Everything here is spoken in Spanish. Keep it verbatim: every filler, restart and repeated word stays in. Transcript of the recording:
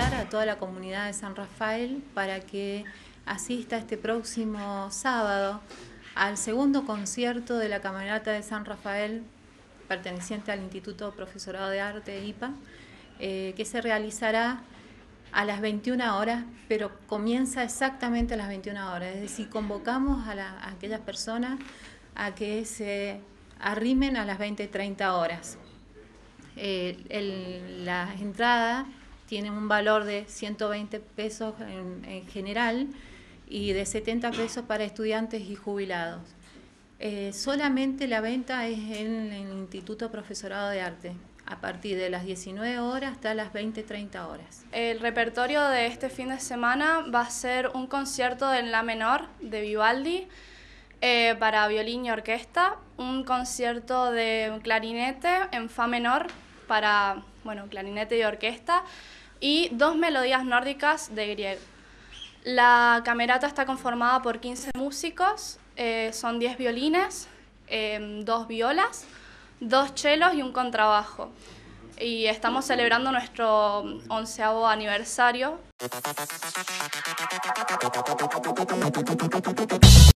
invitar a toda la comunidad de San Rafael para que asista este próximo sábado al segundo concierto de la Camerata de San Rafael, perteneciente al Instituto Profesorado de Arte, I P A, eh, que se realizará a las veintiuna horas, pero comienza exactamente a las veintiuna horas. Es decir, convocamos a, la, a aquellas personas a que se arrimen a las veinte treinta horas. Eh, el, la entrada tiene un valor de ciento veinte pesos en, en general y de setenta pesos para estudiantes y jubilados. Eh, solamente la venta es en el Instituto Profesorado de Arte, a partir de las diecinueve horas hasta las veinte treinta horas. El repertorio de este fin de semana va a ser un concierto en La menor de Vivaldi eh, para violín y orquesta, un concierto de clarinete en Fa menor para bueno, clarinete y orquesta, y dos melodías nórdicas de Grieg. La camerata está conformada por quince músicos, eh, son diez violines, eh, dos violas, dos chelos y un contrabajo. Y estamos celebrando nuestro onceavo aniversario.